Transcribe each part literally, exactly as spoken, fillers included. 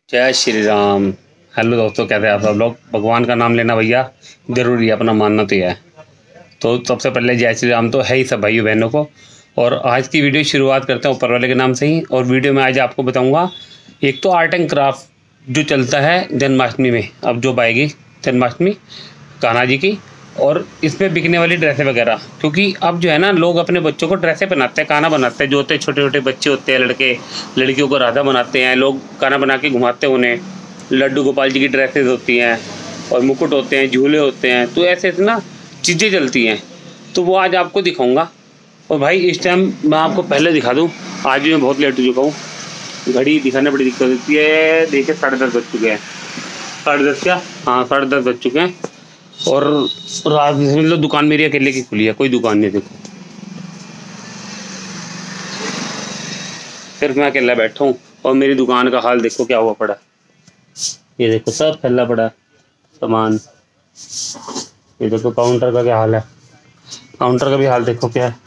जय श्री राम। हेलो दोस्तों, कैसे हैं आप सब लोग। भगवान का नाम लेना भैया ज़रूरी है, अपना मानना तो है। तो सबसे पहले जय श्री राम तो है ही सब भाइयों बहनों को। और आज की वीडियो शुरुआत करते हैं ऊपर वाले के नाम से ही। और वीडियो में आज आपको बताऊंगा एक तो आर्ट एंड क्राफ्ट जो चलता है जन्माष्टमी में, अब जो आएगी जन्माष्टमी कान्हा जी की, और इसमें बिकने वाली ड्रेसें वगैरह। क्योंकि अब जो है ना, लोग अपने बच्चों को ड्रेसें बनाते हैं, कान्हा बनाते हैं। जो होते हैं छोटे छोटे बच्चे होते हैं, लड़के लड़कियों को राधा बनाते हैं, लोग कान्हा बना के घुमाते हैं उन्हें। लड्डू गोपाल जी की ड्रेसेस होती हैं और मुकुट होते हैं, झूले होते हैं। तो ऐसे ऐसे ना चीज़ें चलती हैं, तो वो आज आपको दिखाऊंगा। और भाई इस टाइम मैं आपको पहले दिखा दूँ, आज भी मैं बहुत लेट हो चुका हूँ। घड़ी दिखाने बड़ी दिक्कत होती है। देखिए साढ़े दस बज चुके हैं। साढ़े दस क्या, हाँ साढ़े दस बज चुके हैं। और रात में मतलब दुकान मेरी अकेले की खुली है, कोई दुकान नहीं। देखो सिर्फ मैं अकेला बैठा हूँ और मेरी दुकान का हाल देखो क्या हुआ पड़ा। ये देखो सब फैला पड़ा सामान। ये देखो काउंटर का क्या हाल है, काउंटर का भी हाल देखो क्या है।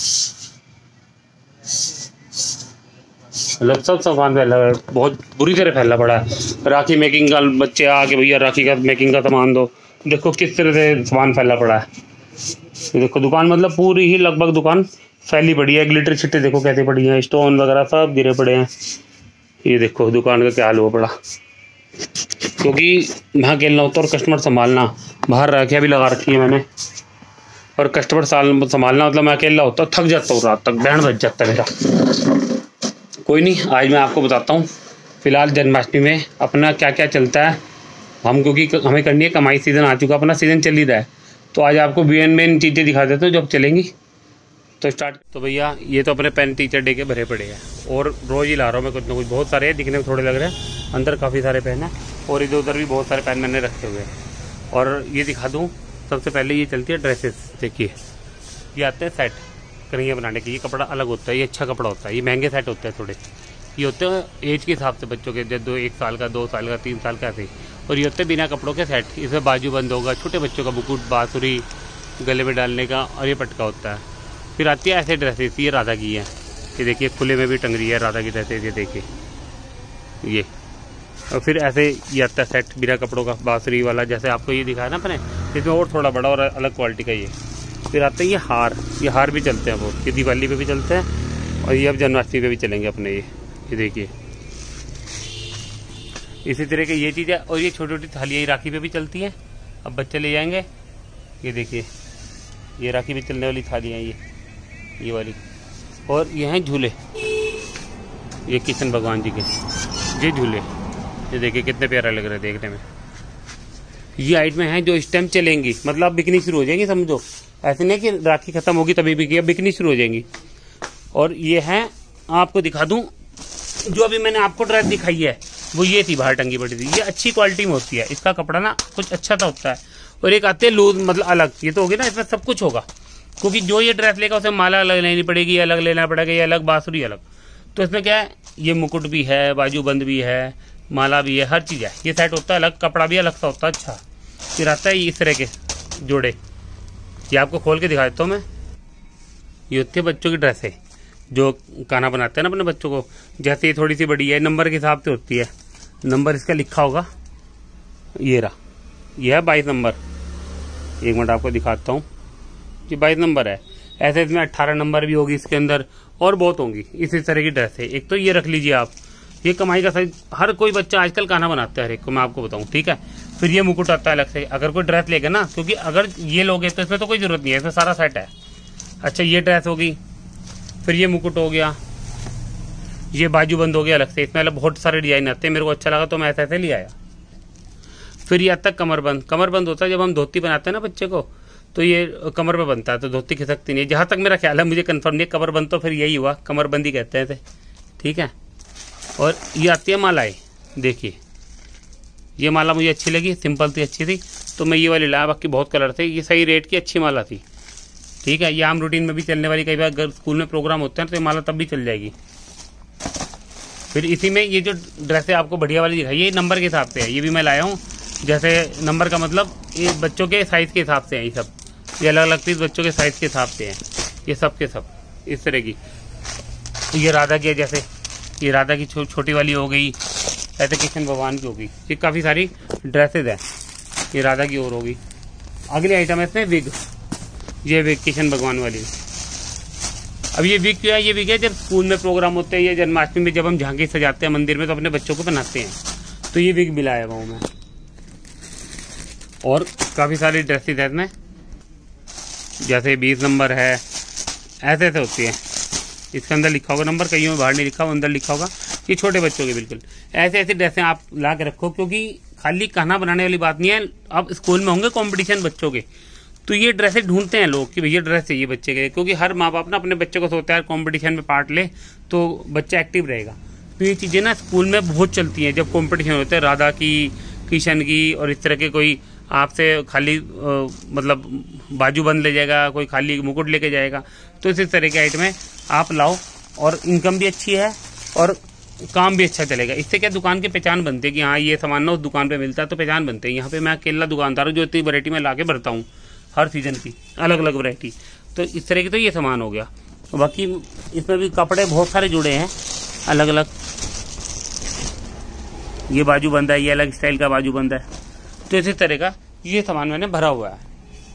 मतलब सब सामान फैला है, बहुत बुरी तरह फैला पड़ा है। राखी मेकिंग का बच्चे आके भैया राखी का मेकिंग का सामान दो। देखो किस तरह से सामान फैला पड़ा है। ये देखो दुकान मतलब पूरी ही लगभग दुकान फैली पड़ी है। ग्लिटर छिट्टे देखो कैसे पड़ी हैं, स्टोन वगैरह सब गिरे पड़े हैं। ये देखो दुकान का क्या हाल हुआ पड़ा। क्योंकि मैं अकेला होता और कस्टमर संभालना, बाहर राखियाँ भी लगा रखी है मैंने, और कस्टमर संभालना मतलब मैं अकेला होता थक जाता हूँ, रात तक बैंड बज जाता है मेरा। कोई नहीं, आज मैं आपको बताता हूँ फिलहाल जन्माष्टमी में अपना क्या क्या चलता है। हम क्योंकि हमें करनी है कमाई, सीज़न आ चुका, अपना सीज़न चल ही रहा है। तो आज आपको मेन मेन चीज़ें दिखा देता हूँ जब चलेंगी। तो स्टार्ट। तो भैया ये तो अपने पेन टीचर डे के भरे पड़े हैं, और रोज़ ही ला रहा हूँ मैं कुछ ना कुछ। बहुत सारे हैं, दिखने में थोड़े लग रहे हैं, अंदर काफ़ी सारे पेन हैं, और इधर उधर भी बहुत सारे पेन मैंने रखे हुए हैं। और ये दिखा दूँ, सबसे पहले ये चलती है ड्रेसेस। देखिए ये आते हैं सेट करिया बनाने के। ये कपड़ा अलग होता है, ये अच्छा कपड़ा होता है, ये महंगे सेट होते हैं थोड़े। ये होते हैं एज के हिसाब से बच्चों के, जब दो एक साल का, दो साल का, तीन साल का ऐसे। और ये होते हैं बिना कपड़ों के सेट। इसमें बाजू बंद होगा, छोटे बच्चों का मुकुट, बांसुरी गले में डालने का, और ये पटका होता है। फिर आती है ऐसे ड्रेसेस, ये राधा की है। ये देखिए खुले में भी टंग रही है राधा की ड्रेसेस, ये देखिए ये। और फिर ऐसे ये आता है सेट बिना कपड़ों का, बांसुरी वाला, जैसे आपको ये दिखाया ना अपने, इसमें और थोड़ा बड़ा और अलग क्वालिटी का ये। फिर आते हैं ये हार। ये हार भी चलते हैं बहुत, ये दिवाली पे भी चलते हैं, और ये अब जन्माष्टमी पे भी चलेंगे अपने। ये ये देखिए इसी तरह के ये चीज़ है। और ये छोटी छोटी थालियाँ ये राखी पे भी चलती हैं, अब बच्चे ले जाएंगे। ये देखिए ये राखी पे चलने वाली थालियाँ, ये ये वाली। और ये हैं झूले, ये कृष्ण भगवान जी के ये झूले। ये देखिए कितने प्यारा लग रहा है देखने में। ये आइट में हैं जो इस टाइम चलेंगी, मतलब बिकनी शुरू हो जाएंगी, समझो। ऐसे नहीं कि राखी खत्म होगी तभी बिकी, बिकनी शुरू हो जाएंगी। और ये हैं, आपको दिखा दूं, जो अभी मैंने आपको ड्रेस दिखाई है वो ये थी, बाहर टंगी पड़ी थी। ये अच्छी क्वालिटी में होती है, इसका कपड़ा ना कुछ अच्छा सा होता है। और एक आते हैं लूज, मतलब अलग। ये तो होगी ना, इसमें सब कुछ होगा। क्योंकि जो ये ड्रेस लेगा उसे माला अलग लेनी पड़ेगी, अलग लेना पड़ेगा, ये अलग, बांसुरी अलग। तो इसमें क्या है, ये मुकुट भी है, बाजू बंद भी है, माला भी है, हर चीज़ है। ये सेट होता है अलग, कपड़ा भी अलग सा होता है। अच्छा फिर आता है इस तरह के जोड़े, ये आपको खोल के दिखा देता हूँ मैं। ये होती है बच्चों की ड्रेसें जो कान्हा बनाते हैं ना अपने बच्चों को। जैसे ये थोड़ी सी बड़ी है, नंबर के हिसाब से होती है। नंबर इसका लिखा होगा, ये रहा, ये है बाईस नंबर। एक मिनट आपको दिखाता हूँ, ये बाईस नंबर है। ऐसे इसमें अट्ठारह नंबर भी होगी इसके अंदर, और बहुत होंगी इसी तरह की ड्रेस है। एक तो ये रख लीजिए आप, ये कमाई का सही। हर कोई बच्चा आजकल कान्हा बनाता है हर एक को, मैं आपको बताऊँ, ठीक है। फिर ये मुकुट आता है अलग से, अगर कोई ड्रेस लेगा ना, क्योंकि अगर ये लोगे तो इसमें तो कोई जरूरत नहीं है, इसमें सारा सेट है। अच्छा ये ड्रेस होगी, फिर ये मुकुट हो गया, ये बाजू बंद हो गया अलग से। इसमें अलग बहुत सारे डिजाइन आते हैं, मेरे को अच्छा लगा तो मैं ऐसे ऐसे ले आया। फिर ये आता है कमरबंद। कमरबंद होता है जब हम धोती बनाते हैं ना बच्चे को, तो ये कमर पे बनता है, तो धोती खिसकती नहीं है, जहाँ तक मेरा ख्याल है, मुझे कंफर्म नहीं। कमरबंद तो फिर यही हुआ, कमरबंदी कहते हैं इसे, ठीक है। और ये आती है मालाएं। देखिए ये माला मुझे अच्छी लगी, सिंपल थी, अच्छी थी, तो मैं ये वाली लाया। बाकी बहुत कलर थे, ये सही रेट की अच्छी माला थी, ठीक है। ये आम रूटीन में भी चलने वाली, कई बार अगर स्कूल में प्रोग्राम होते हैं तो ये माला तब भी चल जाएगी। फिर इसी में ये जो ड्रेसें आपको बढ़िया वाली दिखाई, ये नंबर के हिसाब से है। ये भी मैं लाया हूँ, जैसे नंबर का मतलब ये बच्चों के साइज़ के हिसाब से है। ये सब ये अलग अलग चीज़ बच्चों के साइज़ के हिसाब से हैं, ये सब के सब इस तरह की। ये राधा की है, जैसे ये राधा की छो, छोटी वाली हो गई, ऐसे कृष्ण भगवान की होगी। ये काफ़ी सारी ड्रेसेज हैं, ये राधा की और होगी। अगली आइटम है इसमें विग, ये विग कृष्ण भगवान वाली। अब ये विग क्या है, ये विग है जब स्कूल में प्रोग्राम होते हैं या जन्माष्टमी में जब हम झांकी सजाते हैं मंदिर में तो अपने बच्चों को पहनाते हैं, तो ये विग मिला है गाँव में। और काफ़ी सारी ड्रेसेज है इसमें, जैसे बीस नंबर है, ऐसे ऐसे होती है। इसके अंदर लिखा होगा नंबर, कहीं में बाहर नहीं लिखा होगा, अंदर लिखा होगा। ये छोटे बच्चों के बिल्कुल ऐसे ऐसे ड्रेसें आप ला के रखो, क्योंकि खाली खाना बनाने वाली बात नहीं है। अब स्कूल में होंगे कंपटीशन बच्चों के, तो ये ड्रेसें ढूंढते हैं लोग कि भैया ड्रेस चाहिए बच्चे के, क्योंकि हर माँ बाप ना अपने बच्चे को सोचता है कंपटीशन में पार्ट ले तो बच्चा एक्टिव रहेगा। तो ये चीज़ें ना स्कूल में बहुत चलती हैं जब कंपटीशन होते हैं, राधा की, किशन की, और इस तरह के कोई आपसे खाली आ, मतलब बाजूबंद ले जाएगा, कोई खाली मुकुट लेके जाएगा। तो इसी तरह के आइटमें आप लाओ, और इनकम भी अच्छी है और काम भी अच्छा चलेगा। इससे क्या दुकान की पहचान बनती है कि हाँ ये सामान ना उस दुकान पे मिलता है, तो पहचान बनते हैं। यहाँ पे मैं अकेला दुकानदार हूँ जो इतनी वैरायटी में ला के भरता हूँ, हर सीजन की अलग अलग वैरायटी। तो इस तरह की तो ये सामान हो गया। बाकी इसमें भी कपड़े बहुत सारे जुड़े हैं अलग अलग। ये बाजूबंद है, ये अलग स्टाइल का बाजूबंद है। तो इसी तरह का ये सामान मैंने भरा हुआ है।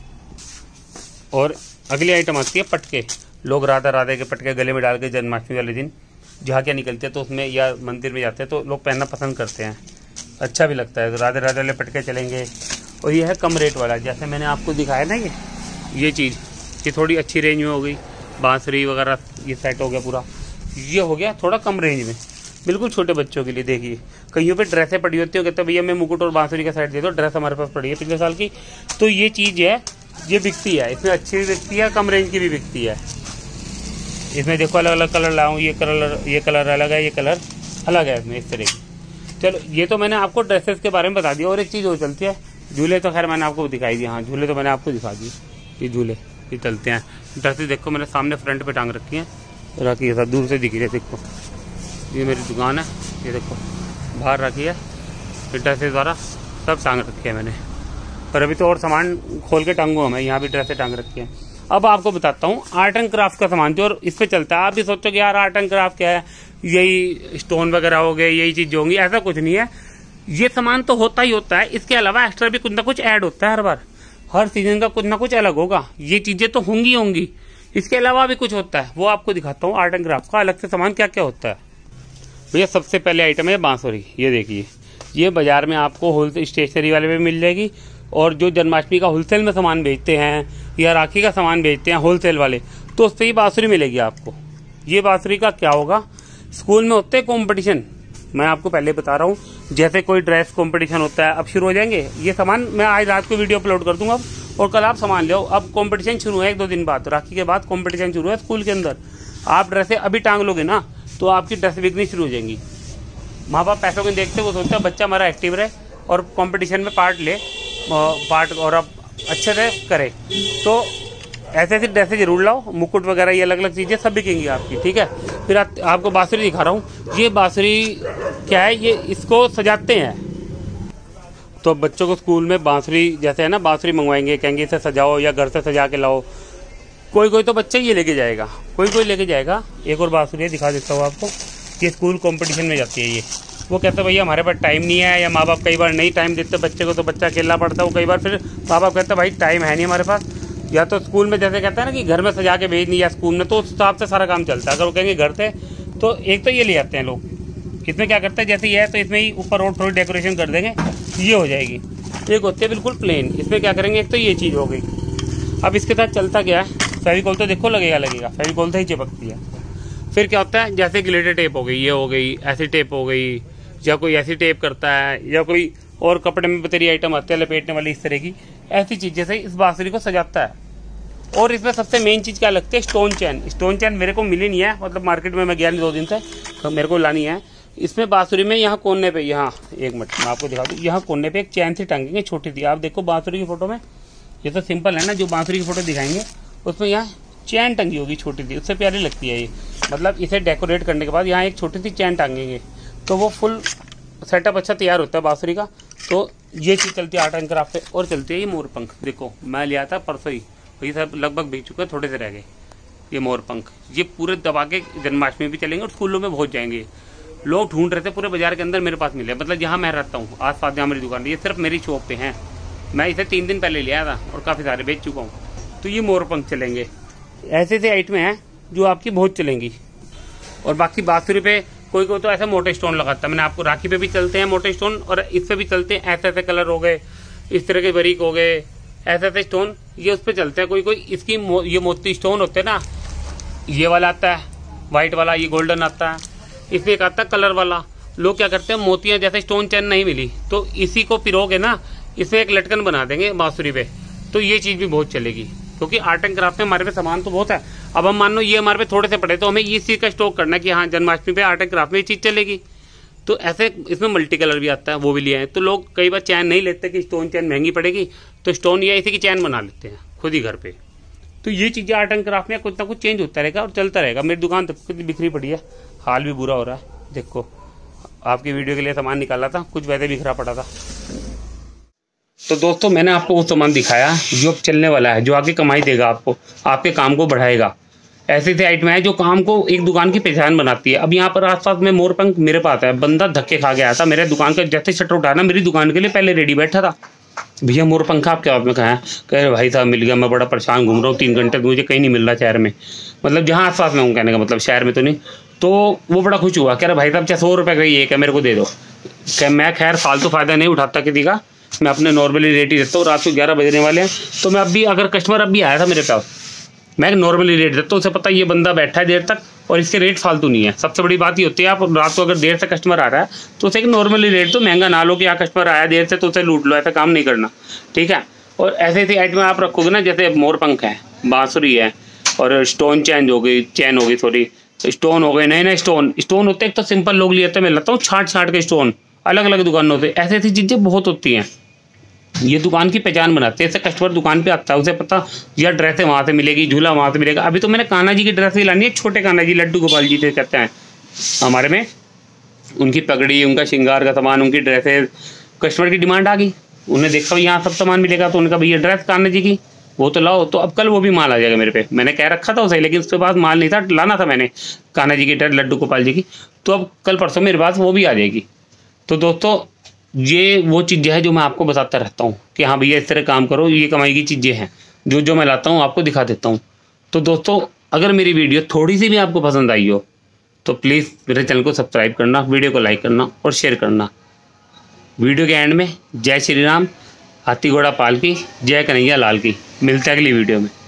और अगली आइटम आती है पटके। लोग राधा राधा के पटके गले में डाल के जन्माष्टमी वाले दिन जहाँ क्या निकलते हैं तो उसमें या मंदिर में जाते हैं तो लोग पहनना पसंद करते हैं, अच्छा भी लगता है। राधे राधे वाले पटके चलेंगे। और ये है कम रेट वाला, जैसे मैंने आपको दिखाया ना, ये ये चीज़ ये थोड़ी अच्छी रेंज में हो गई। बांसुरी वगैरह ये सेट हो गया पूरा, ये हो गया थोड़ा कम रेंज में, बिल्कुल छोटे बच्चों के लिए। देखिए कईयों पे ड्रेसें पड़ी होती है, कहते हैं भैया मैं मुकुट और बांसुरी का सेट दे दो, ड्रेस हमारे पास पड़ी है पिछले साल की। तो ये चीज़ है, ये बिकती है, इसमें अच्छी भी बिकती है, कम रेंज की भी बिकती है। इसमें देखो अलग अलग कलर लाऊं, ये कलर ये कलर अलग है, ये कलर अलग है इसमें, इस तरह की। चलो ये तो मैंने आपको ड्रेसेस के बारे में बता दिया। और एक चीज़ हो चलती है, झूले तो खैर मैंने आपको दिखाई दिया। हाँ झूले तो मैंने आपको दिखा दिए, ये झूले ये चलते हैं। ड्रेसेस देखो मैंने सामने फ्रंट पे टांग रखी है, रखी है, सब दूर से दिख रही है। देखो ये मेरी दुकान है, ये देखो बाहर रखी है, ये ड्रेसेस द्वारा सब टांग रखी है मैंने। पर अभी तो और सामान खोल के टांगूंगा मैं, यहाँ भी ड्रेसें टांग रखी है। अब आपको बताता हूँ आर्ट एंड क्राफ्ट का सामान जो और इस पे चलता है। आप भी सोचो कि यार आर्ट एंड क्राफ्ट क्या है, यही स्टोन वगैरह हो गए, यही चीज होंगी, ऐसा कुछ नहीं है। ये सामान तो होता ही होता है, इसके अलावा एक्स्ट्रा भी कुछ ना कुछ ऐड होता है। हर बार हर सीजन का कुछ ना कुछ अलग होगा, ये चीजें तो होंगी होंगी इसके अलावा भी कुछ होता है, वो आपको दिखाता हूँ। आर्ट एंड क्राफ्ट का अलग से सामान क्या क्या होता है। भैया सबसे पहले आइटम है बांसुरी। ये देखिए, ये बाजार में आपको होलसेल स्टेशनरी वाले में मिल जाएगी, और जो जन्माष्टमी का होलसेल में सामान बेचते हैं या राखी का सामान बेचते हैं होलसेल वाले, तो उससे ही बांसुरी मिलेगी आपको। ये बांसुरी का क्या होगा, स्कूल में होते हैं कॉम्पिटिशन, मैं आपको पहले बता रहा हूँ। जैसे कोई ड्रेस कॉम्पिटिशन होता है, अब शुरू हो जाएंगे ये सामान, मैं आज रात को वीडियो अपलोड कर दूंगा और कल आप सामान ले आओ। अब कॉम्पिटिशन शुरू है एक दो दिन बाद, राखी के बाद कॉम्पिटिशन शुरू है स्कूल के अंदर। आप ड्रेसें अभी टांग लोगे ना तो आपकी ड्रेस बिकनी शुरू हो जाएंगी। माँ बाप पैसों को देखते, वो सोचते हैं बच्चा हमारा एक्टिव रहे और कंपटीशन में पार्ट ले पार्ट और अब अच्छे से करे। तो ऐसे ऐसी ड्रेसें जरूर लाओ, मुकुट वगैरह ये अलग अलग चीज़ें सब बिकेंगी आपकी, ठीक है। फिर आप, आपको बांसुरी दिखा रहा हूँ। ये बांसुरी क्या है, ये इसको सजाते हैं। तो बच्चों को स्कूल में बांसुरी जैसे है ना, बांसुरी मंगवाएंगे, कहेंगे इसे सजाओ या घर से सजा के लाओ। कोई कोई तो बच्चा ये लेके जाएगा, कोई कोई लेके जाएगा। एक और बांसुरी दिखा देता हूँ आपको, ये स्कूल कंपटीशन में जाती है। ये वो कहते भैया हमारे पास टाइम नहीं है, या माँ बाप कई बार नहीं टाइम देते बच्चे को, तो बच्चा अकेला पड़ता है। वो कई बार फिर माँ बाप कहते भाई टाइम है नहीं हमारे पास, या तो स्कूल में जैसे कहते हैं ना कि घर में सजा के भेज नहीं, या स्कूल में, तो उस हिसाब से सारा काम चलता है। अगर वो कहेंगे घर से, तो एक तो ये ले आते हैं लोग। इसमें क्या करते हैं, जैसे ये है तो इसमें ही ऊपर और थोड़ी डेकोरेशन कर देंगे, ये हो जाएगी। एक होती है बिल्कुल प्लेन, इसमें क्या करेंगे, एक तो ये चीज़ हो गई। अब इसके साथ चलता क्या है, फेविकोल तो देखो लगेगा लगेगा फेविकोल से ही चिपकती है। फिर क्या होता है, जैसे ग्लिटर टेप हो गई, ये हो गई, ऐसी टेप हो गई, या कोई ऐसी टेप करता है, या कोई और कपड़े में बतेरी आइटम आते हैं लपेटने वाली, इस तरह की ऐसी चीजें से इस बांसुरी को सजाता है। और इसमें सबसे मेन चीज क्या लगती है, स्टोन चैन। स्टोन चैन मेरे को मिली नहीं है, मतलब मार्केट में मैं गया नहीं दो दिन से, तो मेरे को लानी है। इसमें बांसुरी में यहाँ कोने पे, यहाँ एक मिनट मैं आपको दिखा दूँ, यहाँ कोने पे एक चैन से टांगेंगे छोटी सी। आप देखो बांसुरी की फोटो में, ये तो सिंपल है ना, जो बांसुरी की फोटो दिखाएंगे उसमें यहाँ चैन टंगी होगी छोटी सी, उससे प्यारी लगती है ये। मतलब इसे डेकोरेट करने के बाद यहाँ एक छोटी सी चैन टांगेंगे, तो वो फुल सेटअप अच्छा तैयार होता है बांसुरी का। तो ये चीज़ चलती है आर्ट एंड क्राफ्ट पे। और चलती है ये मोरपंख। देखो मैं लिया था परसों ही, ये सब लगभग बिक चुके हैं, थोड़े से रह गए। ये मोरपंख, ये पूरे दबा के जन्माष्टमी भी चलेंगे और स्कूलों में पहुँच जाएंगे। लोग ढूंढ रहे थे पूरे बाजार के अंदर, मेरे पास मिले। मतलब जहाँ मैं रहता हूँ आस पास जहाँ मेरी दुकान, ये सिर्फ मेरी शॉप पे हैं। मैं इसे तीन दिन पहले लिया था और काफ़ी सारे बेच चुका हूँ। तो ये मोर पंख चलेंगे, ऐसे ऐसे आइटमें हैं जो आपकी बहुत चलेंगी। और बाकी बांसुरी पे कोई कोई तो ऐसा मोटे स्टोन लगाता है। मैंने आपको राखी पे भी चलते हैं मोटे स्टोन, और इस पे भी चलते हैं। ऐसे ऐसे कलर हो गए, इस तरह के बरीक हो गए, ऐसे ऐसे स्टोन ये उस पर चलते हैं। कोई कोई इसकी मो, ये मोती स्टोन होते हैं ना, ये वाला आता है वाइट वाला, ये गोल्डन आता है। इसमें एक आता है कलर वाला। लोग क्या करते हैं, मोतियाँ जैसे स्टोन चैन नहीं मिली तो इसी को पिरोगे ना, इसमें एक लटकन बना देंगे बांसुरी पे, तो ये चीज़ भी बहुत चलेगी। क्योंकि आर्ट एंड क्राफ्ट में हमारे पे सामान तो बहुत है। अब हम मान लो ये हमारे पे थोड़े से पड़े, तो हमें इस चीज़ का स्टॉक करना है कि हाँ जन्माष्टमी पे आर्ट एंड क्राफ्ट में ये चीज़ चलेगी। तो ऐसे इसमें मल्टी कलर भी आता है, वो भी लिया है। तो लोग कई बार चैन नहीं लेते कि स्टोन चैन महंगी पड़ेगी, तो स्टोन या इसी की चैन बना लेते हैं खुद ही घर पे। तो ये चीज़ें आर्ट एंड क्राफ्ट में कुछ ना कुछ चेंज होता रहेगा और चलता रहेगा। मेरी दुकान तो खुद बिखरी पड़ी है, हाल भी बुरा हो रहा है। देखो आपकी वीडियो के लिए सामान निकाला था, कुछ वैसे बिखरा पड़ा था। तो दोस्तों मैंने आपको वो सामान दिखाया जो चलने वाला है, जो आगे कमाई देगा आपको, आपके काम को बढ़ाएगा। ऐसे ऐसे आइटम है जो काम को एक दुकान की पहचान बनाती है। अब यहाँ पर आसपास में मोर पंख मेरे पास है, बंदा धक्के खा गया था मेरे दुकान का, जैसे शटर उठाना मेरी दुकान के लिए पहले रेडी बैठा था, भैया मोर पंख आपके हाथ में कहाँ है? कह रहे भाई साहब मिल गया, मैं बड़ा परेशान घूम रहा हूँ तीन घंटे, मुझे कहीं नहीं मिल रहा शहर में, मतलब जहाँ आसपास में हूँ, कहने का मतलब शहर में तो नहीं। तो वो बड़ा खुश हुआ, कह रहा भाई साहब चाहे सौ रुपये का ही एक है, मेरे को दे दो। क्या मैं खैर फालतू फ़ायदा नहीं उठाता किसी का, मैं अपने नॉर्मली रेट ही देता हूँ। रात को ग्यारह बजने वाले हैं, तो मैं अभी अगर कस्टमर अभी आया था मेरे पास, मैं नॉर्मली रेट देता हूँ। उसे पता ये बंदा बैठा है देर तक और इसके रेट फालतू नहीं है। सबसे बड़ी बात ये होती है, आप रात को अगर देर से कस्टमर आ रहा है तो उसे एक नॉर्मली रेट तो महंगा ना लो कि यहाँ कस्टमर आया देर से तो उसे लूट लो, ऐसा काम नहीं करना, ठीक है। और ऐसे ऐसे आइटम आप रखोगे ना, जैसे मोर पंख है, बांसुरी है, और स्टोन चैन हो गई, चैन हो गई सॉरी, स्टोन हो गए, नए नए स्टोन स्टोन होते हैं। एक तो सिंपल लोग लिए थे, मैं लेता हूँ छाट छाट के स्टोन, अलग अलग दुकानों से। ऐसी ऐसी चीज़ें बहुत होती हैं, ये दुकान की पहचान बनाते हैं। ऐसे कस्टमर दुकान पे आता है, उसे पता यार ड्रेसें वहाँ से मिलेगी, झूला वहाँ से मिलेगा। अभी तो मैंने कान्हा जी की ड्रेस ही लानी है, छोटे कान्हा जी, लड्डू गोपाल जी से कहते हैं हमारे में, उनकी पगड़ी, उनका श्रृंगार का सामान, उनकी ड्रेसें। कस्टमर की डिमांड आ गई, उन्हें देखा यहाँ सब सामान मिलेगा, तो उनका भैया ड्रेस कान्हा जी की वो तो लाओ। तो अब कल वो भी माल आ जाएगा मेरे पे। मैंने कह रखा था उसे, लेकिन उसके पास माल नहीं था, लाना था मैंने कान्हा जी की ड्रेस, लड्डू गोपाल जी की। तो अब कल परसों मेरे पास वो भी आ जाएगी। तो दोस्तों ये वो चीज़ें हैं जो मैं आपको बताता रहता हूँ कि हाँ भैया इस तरह काम करो, ये कमाई की चीज़ें हैं जो जो मैं लाता हूँ आपको दिखा देता हूँ। तो दोस्तों अगर मेरी वीडियो थोड़ी सी भी आपको पसंद आई हो तो प्लीज़ मेरे चैनल को सब्सक्राइब करना, वीडियो को लाइक करना और शेयर करना। वीडियो के एंड में जय श्री राम, हाथी घोड़ा पाल की, जय कन्हैया लाल की। मिलते हैं अगली वीडियो में।